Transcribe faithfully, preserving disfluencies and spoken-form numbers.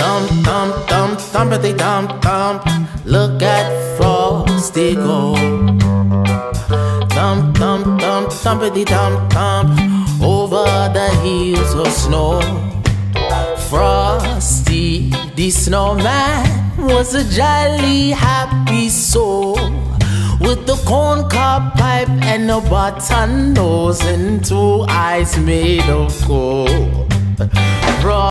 Thump, thump, thump, thumpity thump, thump. Look at Frosty go. Thump, thump, thump, thumpity thump, thump. Over the hills of snow. Frosty the snowman was a jolly happy soul, with the corncob pipe and a button nose and two eyes made of gold.